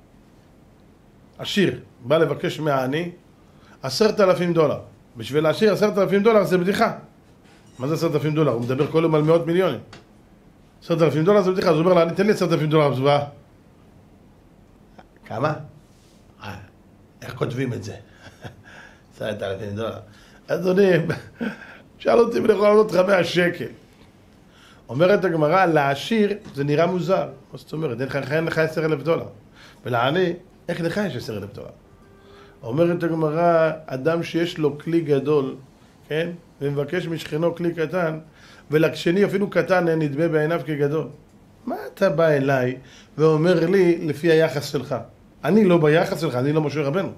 עשיר, בא לבקש מהעני עשרת אלפים דולר. בשביל להשאיר עשרת אלפים דולר זה בדיחה. מה זה עשרת אלפים דולר? הוא מדבר כל יום על מאות מיליונים. עשרת אלפים דולר זה בדיחה, אז הוא אומר לה, תן לי עשרת אלפים דולר בזוואה. כמה? איך כותבים את זה? עשרת אלפים דולר. אדוני, שאל אותי ולכו לענות לך מאה שקל. אומרת הגמרא, לעשיר זה נראה מוזר. מה זאת אומרת? אין לך עשר אלף דולר. ולעני, איך לך יש עשר אלף דולר? אומרת הגמרא, אדם שיש לו כלי גדול, כן? ומבקש משכנו כלי קטן, ולשני אפילו קטן נדמה בעיניו כגדול. מה אתה בא אליי ואומר לי לפי היחס שלך? אני לא ביחס שלך, אני לא משה רבנו.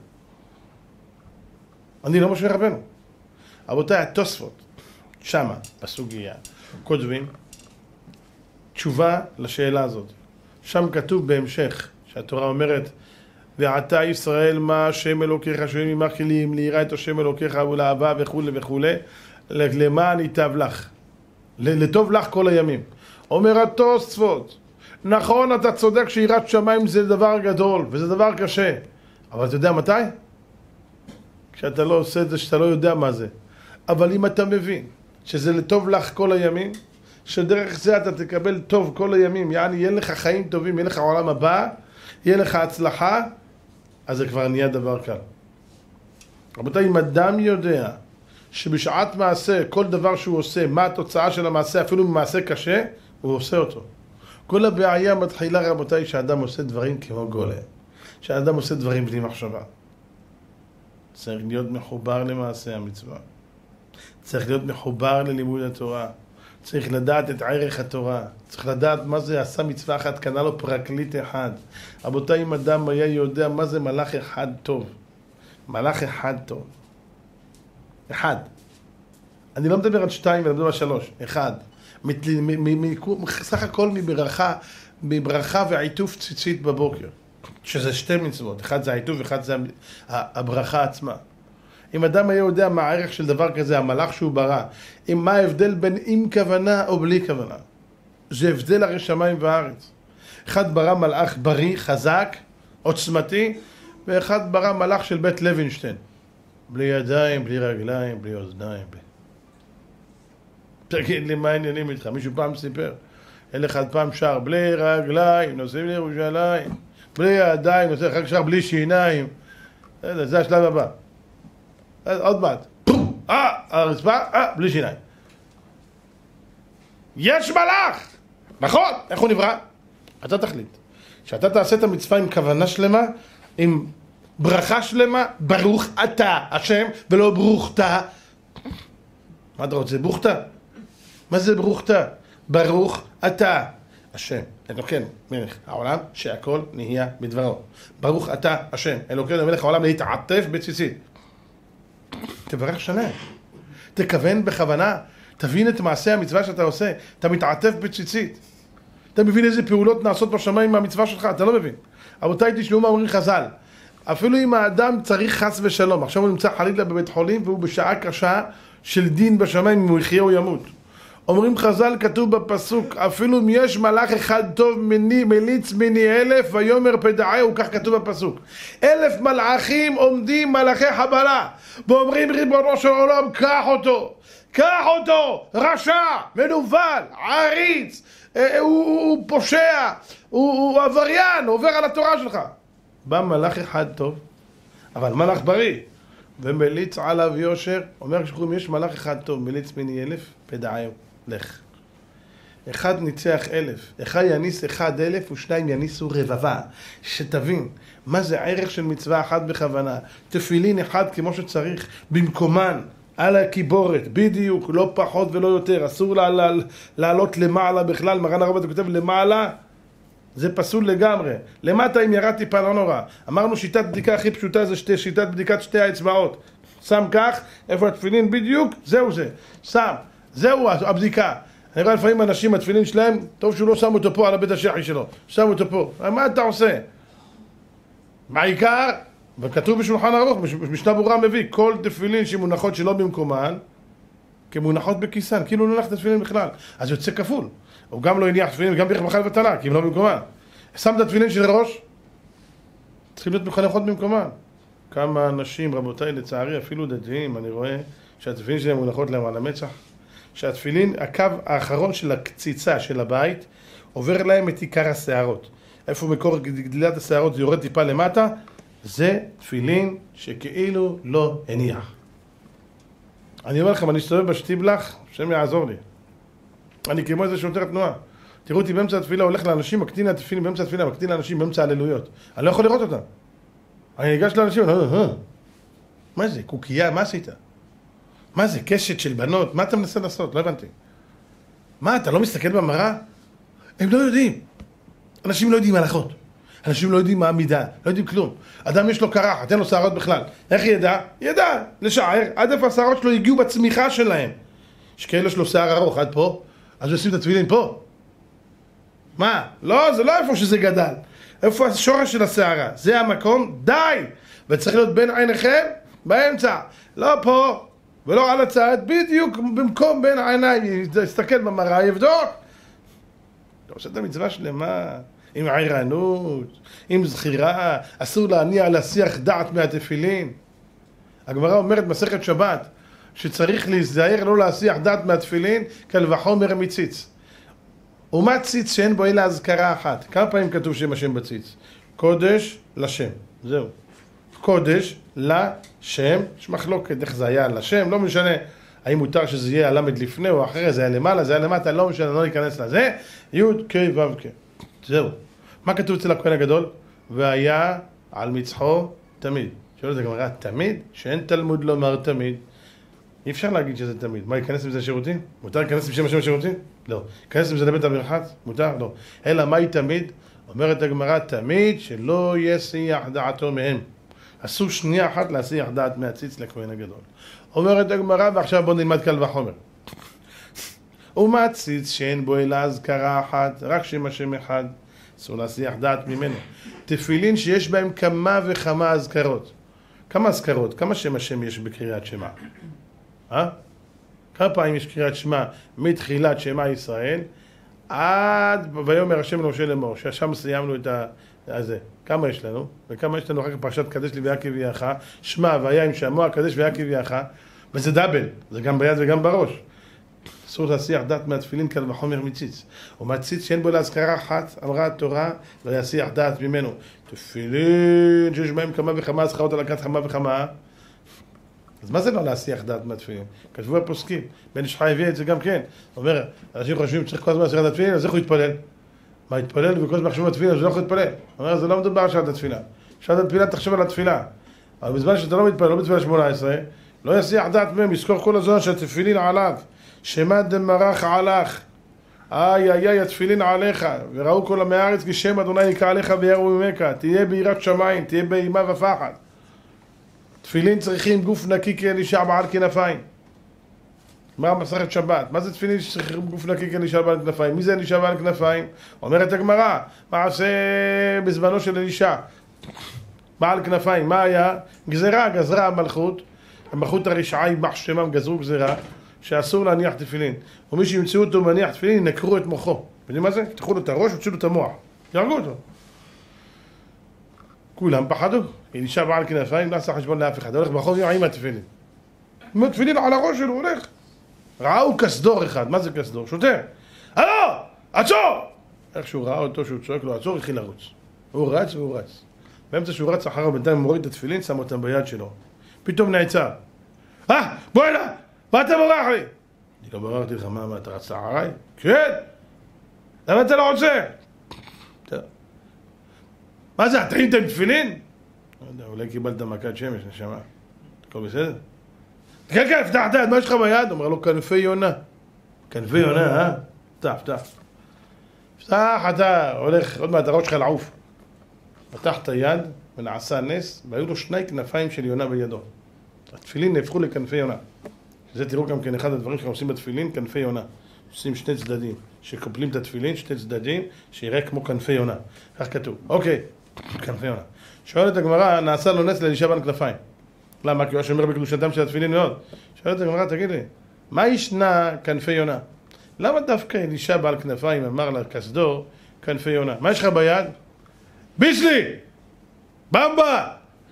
אני לא משה רבנו. רבותיי, התוספות, שמה, בסוגיה, כותבים תשובה לשאלה הזאת. שם כתוב בהמשך, שהתורה אומרת, ועתה ישראל מה השם אלוקיך שואלים ממך כלים ליראה את השם אלוקיך ולאהבה וכו' וכו' למען ייטב לך, לטוב לך כל הימים. אומר התוספות, נכון, אתה צודק שיראת שמיים זה דבר גדול וזה דבר קשה, אבל אתה יודע מתי? כשאתה לא עושה את זה, שאתה לא יודע מה זה. אבל אם אתה מבין שזה לטוב לך כל הימים, שדרך זה אתה תקבל טוב כל הימים, יעני יהיה לך חיים טובים, יהיה לך עולם הבא, יהיה לך הצלחה, אז זה כבר נהיה דבר קל. רבותיי, אם אדם יודע שבשעת מעשה, כל דבר שהוא עושה, מה התוצאה של המעשה, אפילו במעשה קשה, הוא עושה אותו. כל הבעיה מתחילה, רבותיי, שהאדם עושה דברים כמו גולם. שהאדם עושה דברים בלי מחשבה. צריך להיות מחובר למעשה המצווה. צריך להיות מחובר ללימוד התורה. צריך לדעת את ערך התורה. צריך לדעת מה זה עשה מצווה אחת, קנה לו פרקליט אחד. רבותיי, אם אדם היה יודע מה זה מלאך אחד טוב. מלאך אחד טוב. אחד. אני לא מדבר על שתיים, אני מדבר על שלוש. אחד. סך הכל מברכה, מברכה ועיטוף ציצית בבוקר. שזה שתי מצוות. אחד זה העיטוף, אחד זה הברכה עצמה. אם אדם היה יודע מה הערך של דבר כזה, המלאך שהוא ברא, אם מה ההבדל בין עם כוונה או בלי כוונה. זה הבדל הרי שמיים וארץ. אחד ברא מלאך בריא, חזק, עוצמתי, ואחד ברא מלאך של בית לוינשטיין. בלי ידיים, בלי רגליים, בלי אוזניים. בלי... תגיד לי מה העניינים איתך? מישהו פעם סיפר. אין אחד פעם שר, בלי רגליים, נוסעים לירושלים. בלי ידיים, נוסעים אחר כך שר בלי שיניים. זה השלב הבא. עוד מעט. אה, הרצפה, אה, בלי שיניים. יש מלאך! נכון, איך הוא נברא? אתה תחליט. שאתה תעשה את המצווה עם כוונה שלמה, עם ברכה שלמה, ברוך אתה, השם, ולא ברוכתה. מה אתה רוצה? ברוכתה? מה זה ברוכתה? ברוך אתה, השם, אלוקינו, מלך העולם, שהכל נהיה בדברו. ברוך אתה, השם, אלוקינו, מלך העולם, להתעטף בציצית. תברך שנה, תכוון בכוונה, תבין את מעשה המצווה שאתה עושה, אתה מתעטף בציצית. אתה מבין איזה פעולות נעשות בשמיים מהמצווה שלך? אתה לא מבין. רבותיי, תשמעו מה אומרים חז"ל. אפילו אם האדם צריך חס ושלום, עכשיו הוא נמצא חלילה בבית חולים והוא בשעה קשה של דין בשמיים, אם הוא יחיה או ימות. אומרים חז"ל, כתוב בפסוק, אפילו אם יש מלאך אחד טוב מני, מליץ מני אלף, ויאמר פדעהו, כך כתוב בפסוק. אלף מלאכים עומדים מלאכי חבלה, ואומרים ריבונו של עולם, קח אותו, קח אותו, רשע, מנוול, עריץ, הוא, הוא, הוא פושע, הוא, הוא עבריין, עובר על התורה שלך. בא מלאך אחד טוב, אבל מלאך בריא, ומליץ עליו יושר, אומר שחורים, יש מלאך אחד טוב, מליץ מני אלף, פדעהו. לך. אחד ניצח אלף, אחד יניס אחד אלף ושניים יניסו רבבה. שתבין מה זה ערך של מצווה אחת בכוונה. תפילין אחד כמו שצריך, במקומן, על הקיבורת, בדיוק, לא פחות ולא יותר. אסור לה, לה, לעלות למעלה בכלל, מרן הרב כותב למעלה, זה פסול לגמרי. למטה אם ירד טיפה לא נורא. אמרנו שיטת בדיקה הכי פשוטה זה שתי, שיטת בדיקת שתי האצבעות. שם כך, איפה התפילין בדיוק, זהו זה. שם. זהו הבדיקה. אני רואה לפעמים אנשים, התפילין שלהם, טוב שהוא לא שם אותו פה על הבית השחי שלו. שם אותו פה. מה אתה עושה? בעיקר, וכתוב בשולחן ערוך, משנה ברורה מביא, כל תפילין שמונחות שלא במקומן, כמונחות בכיסן, כאילו לא הולך את התפילין בכלל. אז יוצא כפול. הוא גם לא הניח תפילין וגם בירך ברכה לבטלה, כי הם לא במקומה. שם את התפילין של ראש, צריכים להיות מחנכות במקומה. כמה אנשים, רבותיי, לצערי, אפילו דתיים, אני רואה שהתפילין שלהם מונחות להם על המצח, שהתפילין, הקו האחרון של הקציצה של הבית, עובר להם את עיקר השערות. איפה מקור גדילת השערות זה יורד טיפה למטה, זה תפילין שכאילו לא הניח. אני אומר לכם, אני אסתובב בשטיבלח, השם יעזור לי. אני כמו איזה שוטר תנועה. תראו אותי באמצע התפילה, הולך לאנשים, מקטין התפילין באמצע התפילה, מקטין לאנשים באמצע הללויות. אני לא יכול לראות אותם. אני ניגש לאנשים, אני אומר, אה, מה זה? קוקייה, מה עשית? מה זה? קשת של בנות? מה אתה מנסה לעשות? לא הבנתי. מה, אתה לא מסתכל במראה? הם לא יודעים. אנשים לא יודעים הלכות. אנשים לא יודעים מה המידה, לא יודעים כלום. אדם יש לו קרחת, אין לו שערות בכלל. איך ידע? ידע, לשער, עד איפה השערות שלו הגיעו בצמיחה שלהם. יש כאלה שלו שיער ארוך, עד פה, אז הוא ישים את התפילין פה. מה? לא, זה לא איפה שזה גדל. איפה השורש של השערה? זה המקום, די! וצריך להיות בין עיניכם, באמצע. לא פה, ולא על הצד, בדיוק במקום בין העיניים. יסתכל במראה, יבדוק. אתה עושה את המצווה שלמה, עם עירנות, עם זכירה, אסור להניע להסיח דעת מהתפילין. הגמרא אומרת מסכת שבת, שצריך להיזהר לא להסיח דעת מהתפילין, קל וחומר מציץ. ומה ציץ שאין בו אלא הזכרה אחת? כמה פעמים כתוב שם השם בציץ? קודש לשם, זהו. קודש לשם, יש מחלוקת איך זה היה לשם, לא משנה האם מותר שזה יהיה הלמד לפני או אחרי, זה היה למעלה, זה היה למטה, לא משנה, לא ניכנס לזה, י' כ' ו' כ'. זהו. מה כתוב אצל הכהן הגדול? והיה על מצחו תמיד. שואל את הגמרא, תמיד? שאין תלמוד לומר תמיד. אי אפשר להגיד שזה תמיד. מה, ייכנס עם זה שירותים? מותר להיכנס עם שם השם שירותים? לא. ייכנס עם זה לבית המרחץ? מותר? לא. אלא מהי תמיד? אומרת הגמרא, תמיד שלא יסיח דעתו מהם. אסור שנייה אחת להסיח דעת מהציץ לכהן הגדול. אומרת הגמרא, ועכשיו בוא נלמד קל וחומר. ומה ציץ שאין בו אלא הזכרה אחת, רק שם השם אחד, אסור להסיח דעת ממנו. תפילין שיש בהם כמה וכמה הזכרות. כמה הזכרות? כמה שם השם יש בקריאת שמע? אה? כמה פעמים יש קריאת שמע מתחילת שמע ישראל עד ויאמר השם למשה לאמור, ששם סיימנו את הזה. כמה יש לנו? וכמה יש לנו אחר כך פרשת קדש לי ויקי ויעך, שמע והיה עם שמוע קדש ויקי ויעך, וזה דאבל, זה גם ביד וגם בראש. אסור להסיח דעת מהתפילין קל וחומר מציץ. ומציץ שאין בו להזכרה אחת, אמרה התורה, לא יסיח דעת ממנו. תפילין שיש בהם כמה וכמה הזכרות על הכת כמה וכמה. אז מה זה לא להסיח דעת מהתפילין? כתבו הפוסקים, בן איש חי הביא את זה גם כן. אומר, אנשים חושבים שצריך כל הזמן להסיח דעת התפילין, אז איך הוא יתפלל? מה יתפלל וכל הזמן חשוב על התפילין, אז הוא לא יכול להתפלל. אומר, זה לא מדובר על שעת התפילה. שעת התפילה תחשוב על התפילה. אבל בזמן שאתה לא מתפלל, לא בתפילה שמונה עשרה, לא יסיח דעת מהם, יזכור כל הזמן שהתפילין עליו. שמא דמרח עלך, איי איי איי התפילין עליך, וראו כל עמי הארץ כי שם אדוני יקרא עליך ויראו ממך, תהיה ביראת שמיים, תהיה באימה ופחד. תפילין צריכים גוף נקי כאלישע בעל כנפיים. מה מסכת שבת? מה זה תפילין שצריכים גוף נקי כאלישע בעל כנפיים? מי זה אלישע בעל כנפיים? אומרת הגמרא, מעשה בזמנו של אלישע בעל כנפיים, מה היה? גזרה, גזרה המלכות, המלכות הרשעה יימח שמם, גזרו גזרה שאסור להניח תפילין, ומי שימצאו אותו מניח תפילין ינקרו את מוחו. יודעים מה זה? תחו לו את הראש ותשאו לו את המוח, ירגו אותו. כולם פחדו, אלישע בעל כנפיים, לא עשה חשבון לאף אחד, הולך ברחוב עם התפילין, עם תפילין על הראש שלו, הולך. ראו כסדור אחד, מה זה כסדור? שוטר, הלו, עצור! איך שהוא ראה אותו שהוא צועק לו עצור, התחיל לרוץ. הוא רץ והוא רץ. באמצע שהוא רץ אחריו, בינתיים מוריד את התפילין, שם אותם ביד שלו. פתאום נעצר. אה, בוא הנה! מה אתה בורח לי? אני לא ברחתי לך, מה, מה, אתה רצת אחריי? כן! למה אתה לא רוצה? מה זה, אתה עם תפילין? לא יודע, אולי קיבלת מכת שמש, נשמה. הכל בסדר? כן, כן, פתח את היד, מה יש לך ביד? אומר לו, כנפי יונה. כנפי יונה, אה? פתח, פתח. פתח, אתה הולך, עוד מעט הראש שלך לעוף. פתח את היד ונעשה נס, והיו לו שני כנפיים של יונה בידו. התפילין נהפכו לכנפי יונה. זה תראו גם כן אחד הדברים שאנחנו עושים בתפילין, כנפי יונה. עושים שני צדדים, שקופלים את התפילין, שני צדדים, שיראה כמו כנפי יונה. כך כתוב. אוקיי, כנפי יונה. שואלת הגמרא, נעשה לו נס לאלישע בעל כנפיים. למה? כי הוא שומר בקדושתם של התפילין מאוד. שואלת הגמרא, תגיד לי, מה ישנה כנפי יונה? למה דווקא אלישע בעל כנפיים אמר לכסדו כנפי יונה? מה יש לך ביד? בישלי! במבה!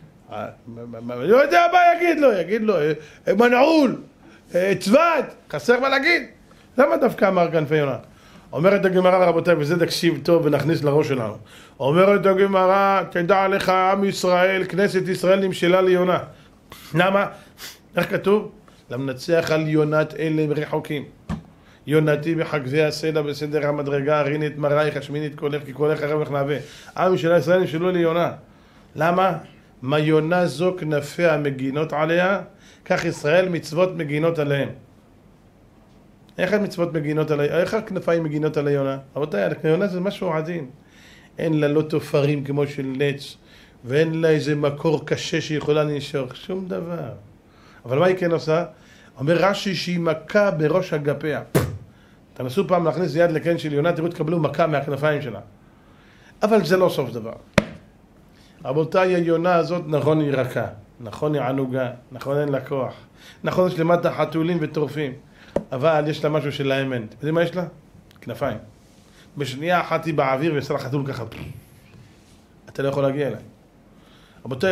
אני לא יודע מה יגיד לו, יגיד לו מנעול, צוות, חסר מה להגיד. למה דווקא אמר כנפי יונה? אומרת הגמרא, רבותיי, וזה תקשיב טוב ונכניס לראש שלנו. אומרת הגמרא, תדע לך עם ישראל, כנסת ישראל נמשלה ליונה. למה? איך כתוב? למנצח על יונת אלה רחוקים. יונתי בחגבי הסלע בסדר המדרגה, הריני את מרייך, השמיני את קולך, כי קולך הרב לך נעווה. עם משלה ישראל נמשלו ליונה. למה? מה יונה זו כנפיה מגינות עליה, כך ישראל מצוות מגינות עליהם. איך המצוות מגינות עליה? איך הכנפיים מגינות על היונה? רבותיי, היונה זה משהו עדין. אין לה לא תופרים כמו של נץ, ואין לה איזה מקור קשה שיכולה לנשוך, שום דבר. אבל מה היא כן עושה? אומר רש"י שהיא מכה בראש אגפיה. תנסו פעם להכניס יד לקן של יונה, תראו תקבלו מכה מהכנפיים שלה. אבל זה לא סוף דבר. רבותיי, היונה הזאת נכון היא רכה, נכון היא ענוגה, נכון אין לה כוח, נכון יש למטה חתולים וטורפים, אבל יש לה משהו של האמן. אתם יודעים מה יש לה? כנפיים. בשנייה אחת היא באוויר ועשה לה חתול ככה. אתה לא יכול להגיע אליי. רבותיי,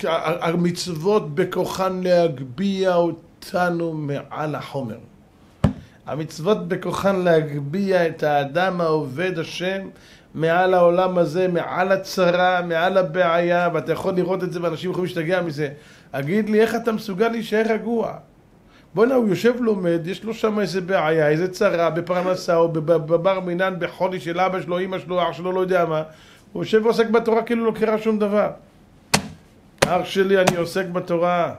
המצוות בכוחן להגביה אותנו מעל החומר. המצוות בכוחן להגביה את האדם העובד השם מעל העולם הזה, מעל הצרה, מעל הבעיה, ואתה יכול לראות את זה ואנשים יכולים להשתגע מזה. אגיד לי, איך אתה מסוגל להישאר רגוע? בוא'נה, הוא יושב לומד, יש לו שם איזה בעיה, איזה צרה, בפרנסה או בבר מינן, בחולי של אבא שלו, אמא שלו, אח שלו, לא יודע מה. הוא יושב ועוסק בתורה כאילו לא קרה שום דבר. אח שלי, אני עוסק בתורה.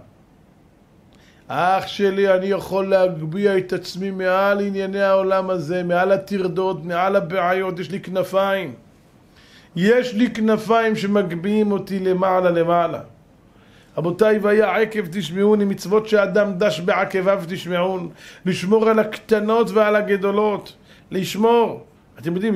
אח שלי, אני יכול להגביה את עצמי מעל ענייני העולם הזה, מעל הטרדות, מעל הבעיות, יש לי כנפיים. יש לי כנפיים שמגביהים אותי למעלה למעלה. רבותיי, והיה עקב תשמעון, מצוות שאדם דש בעקביו תשמעון, לשמור על הקטנות ועל הגדולות, לשמור. אתם יודעים,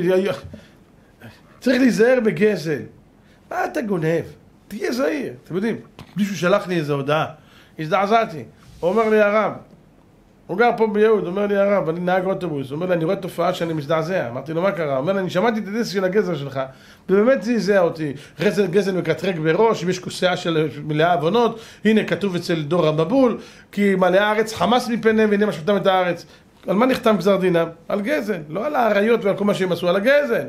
צריך להיזהר בגזל. מה אתה גונב? תהיה זהיר. אתם יודעים, מישהו שלח לי איזו הודעה, הזדעזעתי. הוא אומר לי הרב, הוא גר פה ביהוד, הוא אומר לי הרב, אני נהג אוטובוס, הוא אומר לי, אני רואה תופעה שאני מזדעזע. אמרתי לו, מה קרה? הוא אומר לי, אני שמעתי את הדס של הגזר שלך, ובאמת זעזע אותי. גזל, גזל מקטרק בראש, אם יש כוסיה של מלאה עוונות, הנה כתוב אצל דור המבול, כי מלאה הארץ חמס מפניהם, והנה משפטם את הארץ. על מה נחתם גזר דינם? על גזל, לא על העריות ועל כל מה שהם עשו, על הגזל.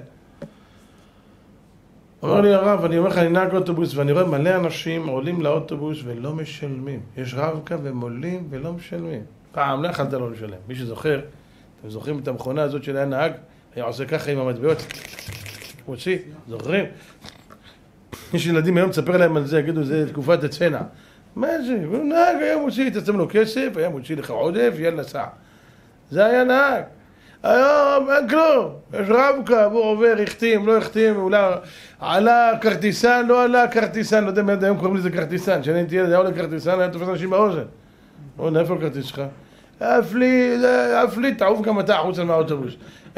אומר לי הרב, אני אומר לך, אני נהג אוטובוס ואני רואה מלא אנשים עולים לאוטובוס ולא משלמים. יש רב-קו והם עולים ולא משלמים. פעם לא יכלת לא לשלם. מי שזוכר, אתם זוכרים את המכונה הזאת של היה נהג, היה עושה ככה עם המטבעות, מוציא, זוכרים? יש ילדים היום, תספר להם על זה, יגידו, זה תקופת הצנע. מה זה? הוא נהג, היה מוציא, תצם לו כסף, היה מוציא לך עודף, יאללה סע. זה היה נהג. היום אין כלום, יש רב-קו, הוא עובר, החתים, לא החתים, אולי עלה כרטיסן, לא עלה כרטיסן, לא יודע מה היום קוראים לזה כרטיסן, שאני הייתי ילד, היה עולה כרטיסן, היה תופס אנשים באוזן. או, איפה הכרטיס שלך? אף לי, אף לי, תעוף גם אתה החוצה מהאוטובוס.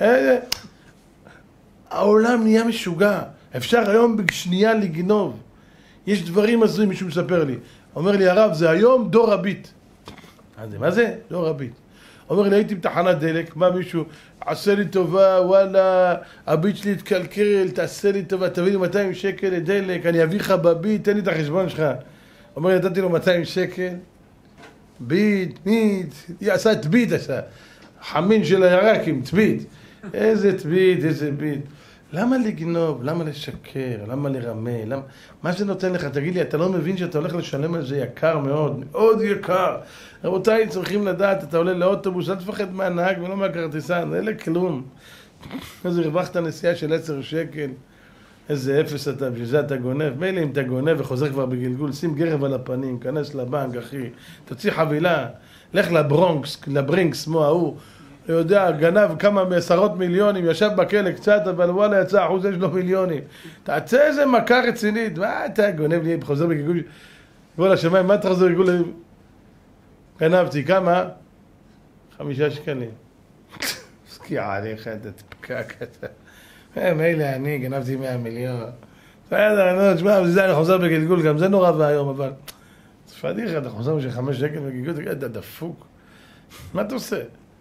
העולם נהיה משוגע, אפשר היום בשנייה לגנוב. יש דברים הזויים, מישהו מספר לי. אומר לי הרב, זה היום דור הביט. מה זה? דור הביט. אומר לי, הייתי בתחנת דלק, מה מישהו, עשה לי טובה, וואלה, הביט שלי התקלקל, תעשה לי טובה, תביא לי מאתיים שקל לדלק, אני אביא לך בביט, תן לי את החשבון שלך. אומר לי, נתתי לו מאתיים שקל, ביט, ביט, עשה את ביט, עשה, חמין של הירקים, תביט. איזה תביט, איזה ביט. למה לגנוב? למה לשקר? למה לרמה? למה... מה זה נותן לך? תגיד לי, אתה לא מבין שאתה הולך לשלם על זה יקר מאוד, מאוד יקר. רבותיי, צריכים לדעת, אתה עולה לאוטובוס, אל תפחד מהנהג ולא מהכרטיסן, אין לי כלום. איזה הרווחת נסיעה של עשר שקל, איזה אפס אתה, בשביל זה אתה גונב. מילא אם אתה גונב וחוזר כבר בגלגול, שים גרב על הפנים, כנס לבנק, אחי, תוציא חבילה, לך לברונקס, לברינקס, כמו ההוא. הוא יודע, גנב כמה מעשרות מיליונים, ישב בכלא קצת, אבל וואלה יצא אחוז, יש לו מיליונים. תעצה איזה מכה רצינית, מה אתה גונב לי, חוזר בגלגול, בוא לשמיים, מה אתה חוזר בגלגול? גנבתי, כמה? חמישה שקלים. סקיעה עליך, אתה תפקק, אתה... מילא אני, גנבתי מאה מיליון. בסדר, נו, תשמע, זה אני חוזר בגלגול, גם זה נורא והיום, אבל... תפדיך, אתה חוזר בשביל חמש שקל בגלגול, אתה דפוק. מה אתה עושה?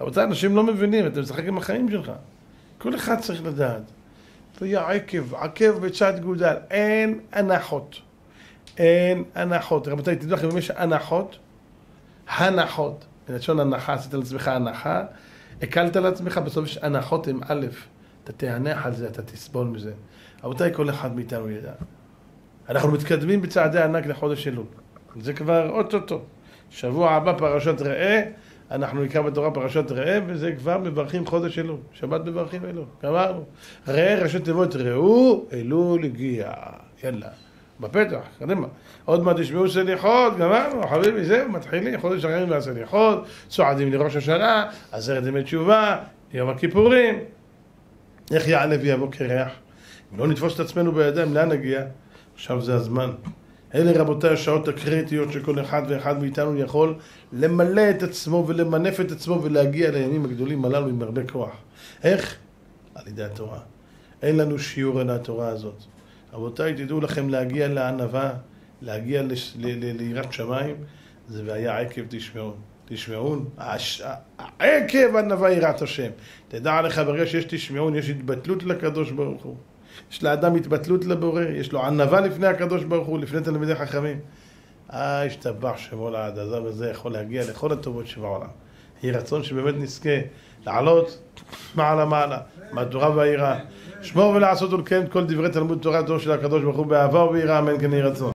רבותיי, אנשים לא מבינים, אתה משחק עם החיים שלך. כל אחד צריך לדעת. תהיה עקב, עקב בצד גודל, אין הנחות. אין הנחות. רבותיי, תדעו לכם, אם יש הנחות, הנחות. בלשון הנחה, עשית לעצמך הנחה, הקלת לעצמך, בסוף יש הנחות עם א', אתה תענח על זה, אתה תסבול מזה. רבותיי, כל אחד מאיתנו ידע. אנחנו מתקדמים בצעדי ענק לחודש אלול. זה כבר אוטוטו. שבוע הבא פרשת ראה, אנחנו נקרא בתורה פרשת ראה, וזה כבר מברכים חודש אלול. שבת מברכים אלול. גמרנו. ראה ראשי תיבות ראו, אלול הגיע. יאללה. בפתח, קדימה. עוד מעט תשמעו סליחות, גמרנו, חביבי, זהו, מתחילים, חודש אחרים והסליחות, צועדים לראש השנה, עשרת ימי תשובה, יום הכיפורים. איך יעלה ויבוא קרח? אם לא נתפוס את עצמנו בידיים, לאן נגיע? עכשיו זה הזמן. אלה רבותיי השעות הקריטיות שכל אחד ואחד מאיתנו יכול למלא את עצמו ולמנף את עצמו ולהגיע לימים הגדולים הללו עם הרבה כוח. איך? על ידי התורה. אין לנו שיעור על התורה הזאת. רבותיי, תדעו לכם להגיע לענווה, להגיע ליראת שמיים, זה והיה עקב תשמעון. תשמעון, עקב ענווה יראת השם. תדע לך ברגע שיש תשמעון, יש התבטלות לקדוש ברוך הוא. יש לאדם התבטלות לבורא, יש לו ענווה לפני הקדוש ברוך הוא, לפני תלמידי חכמים. אה, השתבח שמו לעד, הזב הזה יכול להגיע לכל הטובות שבעולם. יהי רצון שבאמת נזכה לעלות מעלה מעלה, מהתורה והיראה. שמור ולעשות ולקיים את כל דברי תלמוד תורה דור של הקדוש ברוך הוא באהבה וביראה, אמן כן יהי רצון.